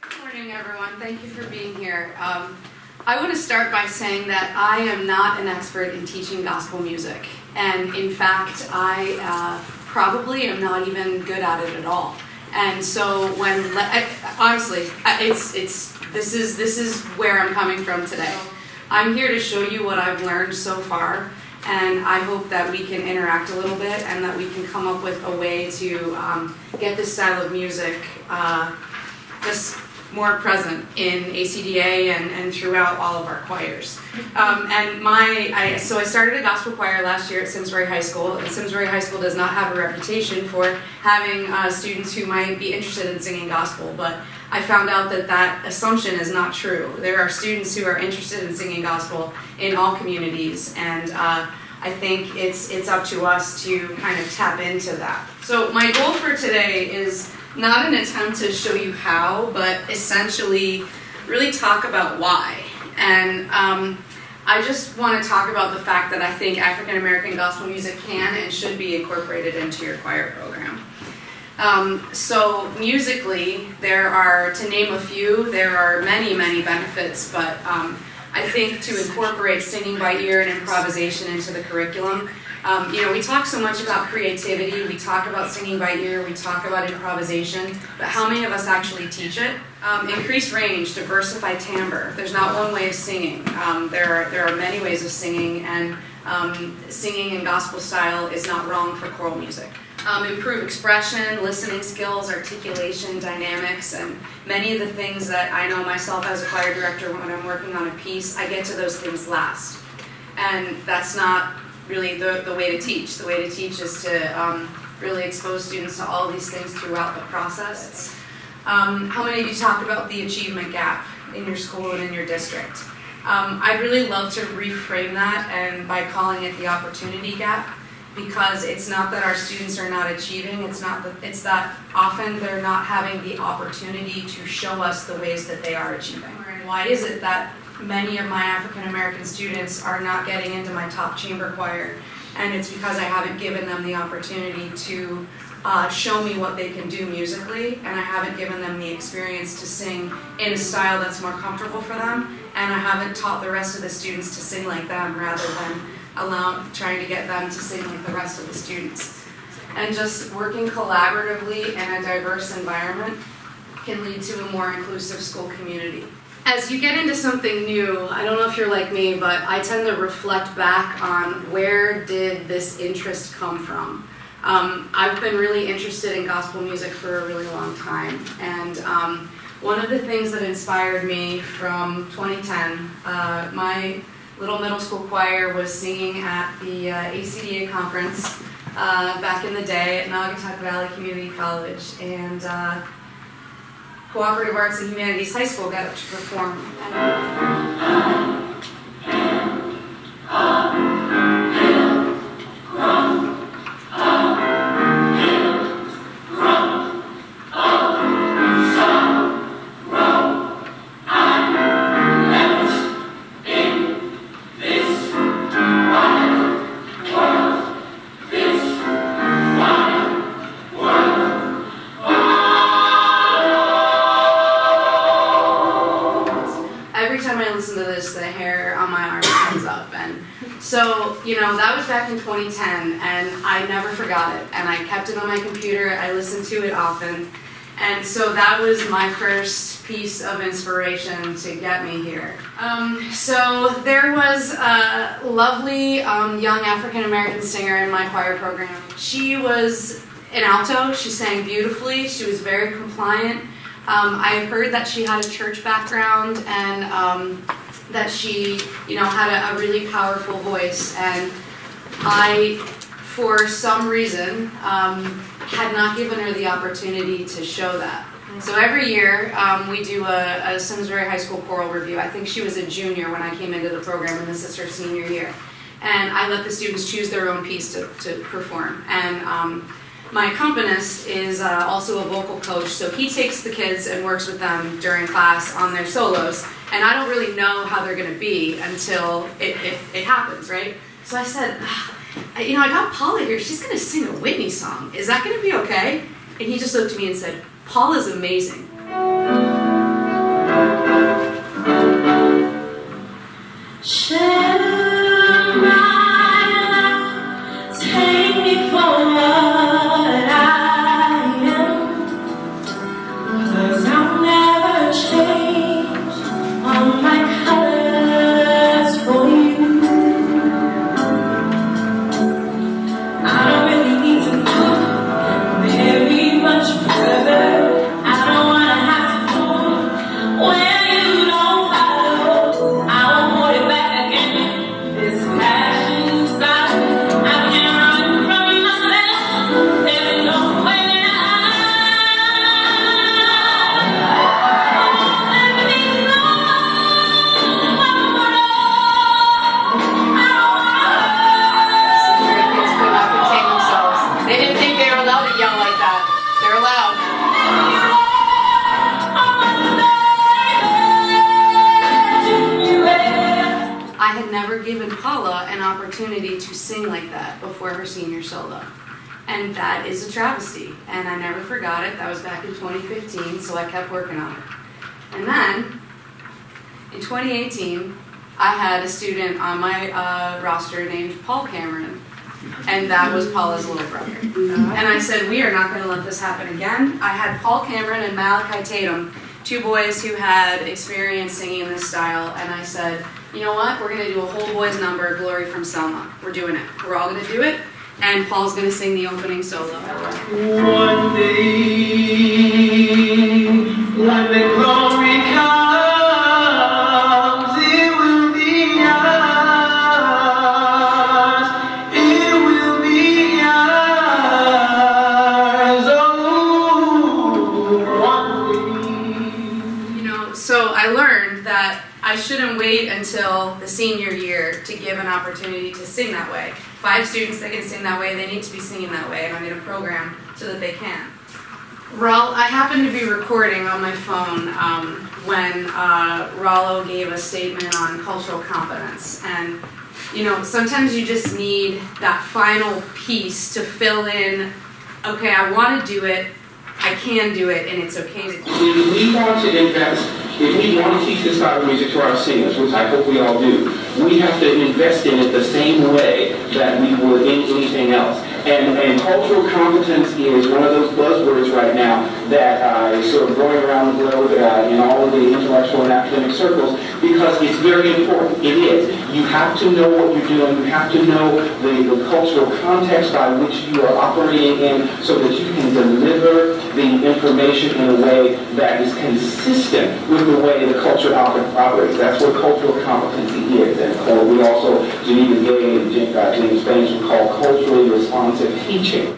Good morning, everyone. Thank you for being here. I want to start by saying that I am not an expert in teaching gospel music, and in fact, I probably am not even good at it at all. And so, honestly, this is where I'm coming from today. I'm here to show you what I've learned so far, and I hope that we can interact a little bit and that we can come up with a way to get this style of music just more present in ACDA and throughout all of our choirs. So I started a gospel choir last year at Simsbury High School, and Simsbury High School does not have a reputation for having students who might be interested in singing gospel, but I found out that that assumption is not true. There are students who are interested in singing gospel in all communities, and I think it's up to us to kind of tap into that. So my goal for today is not an attempt to show you how, but essentially really talk about why. And I just want to talk about the fact that I think African American gospel music can and should be incorporated into your choir program. So musically, there are, to name a few, there are many, many benefits, but I think to incorporate singing by ear and improvisation into the curriculum, we talk so much about creativity, we talk about singing by ear, we talk about improvisation, but how many of us actually teach it? Increase range, diversify timbre. There's not one way of singing. There are many ways of singing, and singing in gospel style is not wrong for choral music. Improve expression, listening skills, articulation, dynamics, and many of the things that I know myself as a choir director when I'm working on a piece, I get to those things last. And that's not really the way to teach. The way to teach is to really expose students to all these things throughout the process. How many of you talk about the achievement gap in your school and in your district? I'd really love to reframe that and by calling it the opportunity gap, because it's not that our students are not achieving, it's that often they're not having the opportunity to show us the ways that they are achieving. And why is it that many of my African American students are not getting into my top chamber choir? And it's because I haven't given them the opportunity to show me what they can do musically, and I haven't given them the experience to sing in a style that's more comfortable for them, and I haven't taught the rest of the students to sing like them rather than trying to get them to sing like the rest of the students. And just working collaboratively in a diverse environment can lead to a more inclusive school community. As you get into something new, I don't know if you're like me, but I tend to reflect back on where did this interest come from. I've been really interested in gospel music for a really long time, and one of the things that inspired me from 2010, my little middle school choir was singing at the ACDA conference back in the day at Naugatuck Valley Community College, and Cooperative Arts and Humanities High School got up to perform. So, that was back in 2010, and I never forgot it, and I kept it on my computer, I listened to it often, and so that was my first piece of inspiration to get me here. So there was a lovely young African-American singer in my choir program. She was an alto, she sang beautifully, she was very compliant. I heard that she had a church background, and that she, had a really powerful voice, and I, for some reason, had not given her the opportunity to show that. So every year, we do a Simsbury High School choral review. I think she was a junior when I came into the program, and this is her senior year. And I let the students choose their own piece to perform. And my accompanist is also a vocal coach, so he takes the kids and works with them during class on their solos. And I don't really know how they're going to be until it happens, right? So I said, I got Paula here. She's going to sing a Whitney song. Is that going to be okay? And he just looked at me and said, Paula's amazing. opportunity to sing like that before her senior solo. And that is a travesty. And I never forgot it. That was back in 2015, so I kept working on it. And then, in 2018, I had a student on my roster named Paul Cameron, and that was Paula's little brother. And I said, we are not going to let this happen again. I had Paul Cameron and Malachi Tatum, two boys who had experience singing in this style, and I said, you know what, we're going to do a whole boys number, Glory from Selma. We're doing it. We're all going to do it, and Paul's going to sing the opening solo. One day, when the glory comes, it will be ours. It will be ours. Oh, one day. You know, so I learned that I shouldn't wait until the senior year to give an opportunity to sing that way. If I have students that can sing that way, they need to be singing that way, and I'm going to program so that they can. I happened to be recording on my phone when Rollo gave a statement on cultural competence. And, you know, sometimes you just need that final piece to fill in, okay, I want to do it, I can do it, and it's okay to do it. If we want to invest, if we want to teach this style of music to our singers, which I hope we all do, we have to invest in it the same way that we would in anything else. And cultural competence is one of those buzzwords right now that is sort of going around the globe in all of the intellectual and academic circles, because it's very important. It is. You have to know what you're doing. You have to know the cultural context by which you are operating in so that you can deliver the information in a way that is consistent with the way the culture operates. That's what cultural competency is. And we also, Geneva Gay and James Baines would call culturally responsive teaching.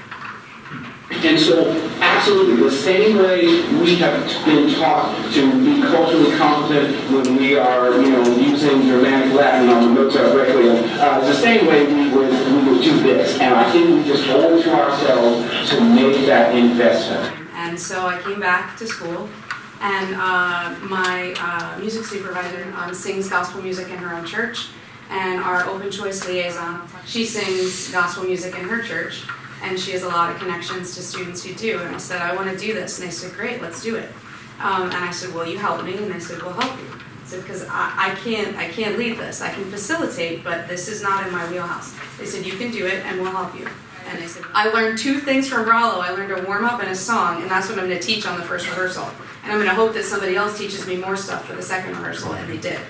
And so, absolutely, the same way we have been taught to be culturally competent when we are, you know, using Germanic Latin on the Mozart Requiem, the same way we would do this. And I think we just owe it to ourselves to make that investment. And so I came back to school, and my music supervisor sings gospel music in her own church, and our open choice liaison, she sings gospel music in her church, and she has a lot of connections to students who do. And I said, I want to do this. And they said, great, let's do it. And I said, will you help me? And they said, we'll help you. I said, because I can't lead this. I can facilitate, but this is not in my wheelhouse. They said, you can do it, and we'll help you. And they said, I learned two things from Rollo. I learned a warm-up and a song, and that's what I'm going to teach on the first rehearsal. And I'm going to hope that somebody else teaches me more stuff for the second rehearsal, and they did.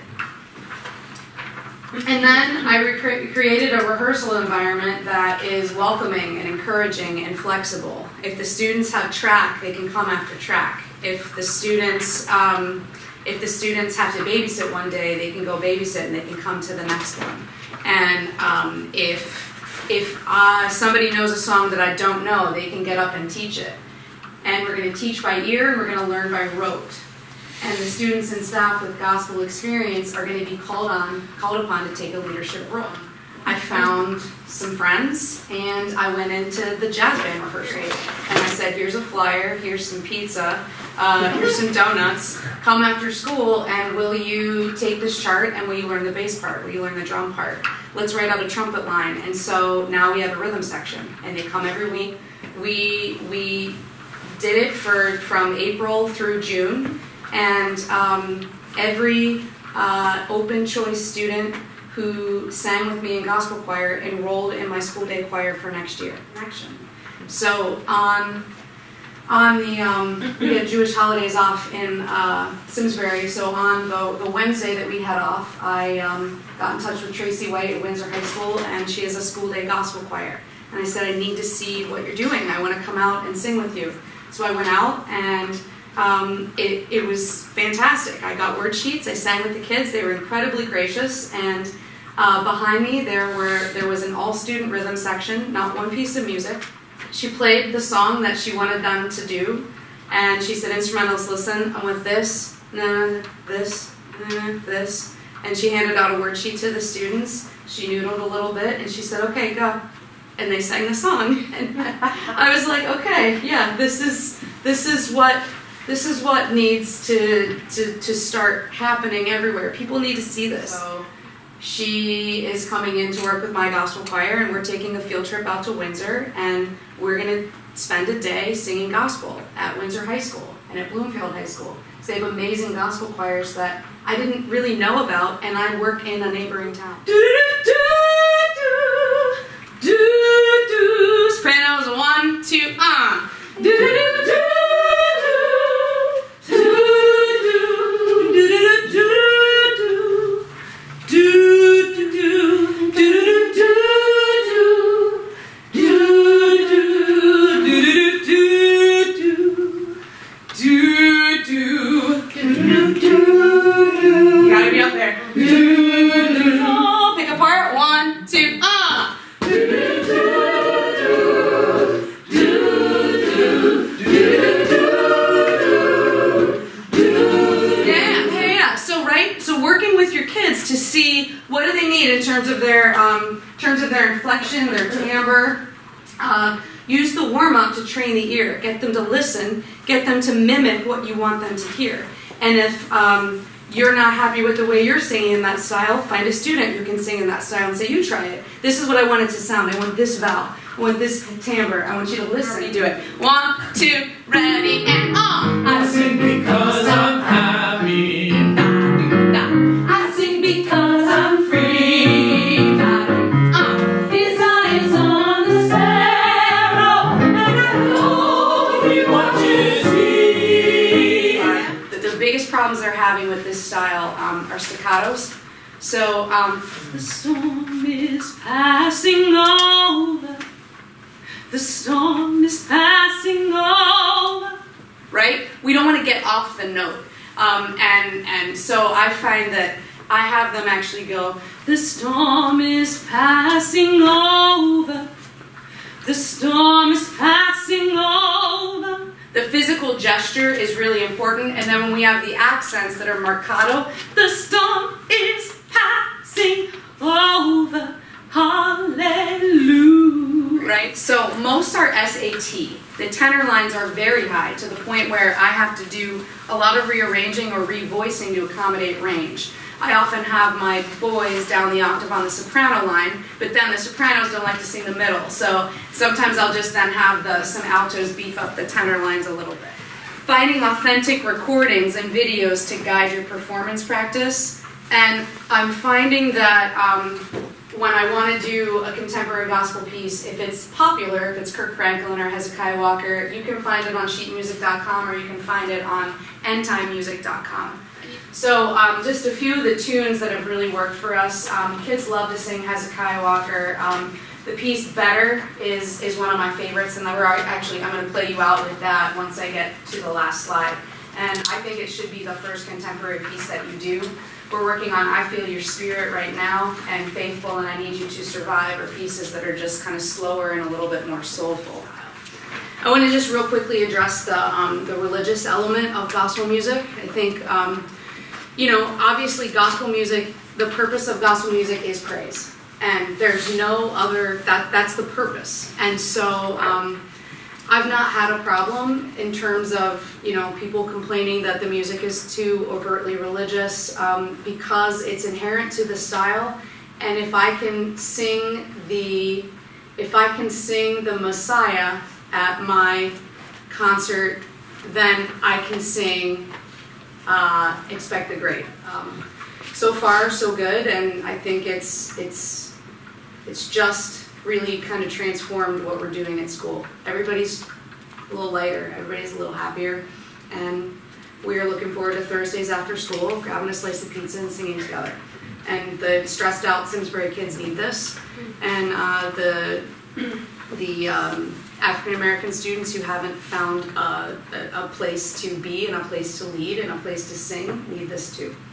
And then I created a rehearsal environment that is welcoming and encouraging and flexible. If the students have track, they can come after track. If the students have to babysit one day, they can go babysit and they can come to the next one. And if somebody knows a song that I don't know, they can get up and teach it. And we're going to teach by ear, and we're going to learn by rote. And the students and staff with gospel experience are going to be called upon to take a leadership role. I found some friends, and I went into the jazz band rehearsal. And I said, here's a flyer, here's some pizza, here's some donuts. Come after school, and will you take this chart, and will you learn the bass part? Will you learn the drum part? Let's write out a trumpet line. And so now we have a rhythm section, and they come every week. We did it from April through June. And every open choice student who sang with me in gospel choir enrolled in my school day choir for next year. So we had Jewish holidays off in Simsbury. So on the Wednesday that we had off, I got in touch with Tracy White at Windsor High School, and she has a school day gospel choir. And I said, I need to see what you're doing. I want to come out and sing with you. So I went out, and it was fantastic. I got word sheets. I sang with the kids. They were incredibly gracious. And behind me, there was an all-student rhythm section, not one piece of music. She played the song that she wanted them to do, and she said, instrumentals, listen, I want this, this, this. And she handed out a word sheet to the students. She noodled a little bit, and she said, okay, go. And they sang the song. And I was like, okay, yeah, this is what needs to start happening everywhere. People need to see this. So She is coming in to work with my gospel choir, and we're taking a field trip out to Windsor, and we're going to spend a day singing gospel at Windsor High School and at Bloomfield High School. So they have amazing gospel choirs that I didn't really know about, and I work in a neighboring town. Sopranos, 1, 2, You gotta be up there. Pick apart, 1, 2, Yeah. So working with your kids to see what do they need in terms of their inflection, their timbre. Use the warm-up to train the ear. Get them to listen. Get them to mimic what you want them to hear. And if you're not happy with the way you're singing in that style, find a student who can sing in that style and say, you try it. This is what I want it to sound. I want this vowel. I want this timbre. I want you to listen. You do it. 1, 2, ready, and I sing because I'm happy. I sing because I'm free. His eyes on the sparrow, and I know He watches me. The biggest problems they're having with this style are staccatos. So, the storm is passing over. The storm is passing over. Right? We don't want to get off the note. And so I find that I have them actually go, the storm is passing over. The storm is passing over. The physical gesture is really important. And then when we have the accents that are marcato, the storm is passing over. Hallelujah. Right? So most are SAT. The tenor lines are very high to the point where I have to do a lot of rearranging or revoicing to accommodate range. I often have my boys down the octave on the soprano line, but then the sopranos don't like to sing the middle. So sometimes I'll just then have some altos beef up the tenor lines a little bit. Finding authentic recordings and videos to guide your performance practice. And I'm finding that when I want to do a contemporary gospel piece, if it's popular, if it's Kirk Franklin or Hezekiah Walker, you can find it on sheetmusic.com or you can find it on endtimemusic.com. So just a few of the tunes that have really worked for us. Kids love to sing Hezekiah Walker. The piece Better is one of my favorites, and I'm going to play you out with that once I get to the last slide. And I think it should be the first contemporary piece that you do. We're working on I Feel Your Spirit right now, and Faithful and I Need You to Survive are pieces that are just kind of slower and a little bit more soulful. I want to just real quickly address the religious element of gospel music. I think, obviously gospel music, the purpose of gospel music is praise. And there's no other, that's the purpose. And so I've not had a problem in terms of, people complaining that the music is too overtly religious because it's inherent to the style. And if I can sing the Messiah at my concert, then I can sing Expect the Great. So far, so good, and I think it's just really kind of transformed what we're doing at school. Everybody's a little lighter, everybody's a little happier, and we are looking forward to Thursdays after school, grabbing a slice of pizza and singing together. And the stressed out Simsbury kids need this, and the African American students who haven't found a place to be and a place to lead and a place to sing need this too.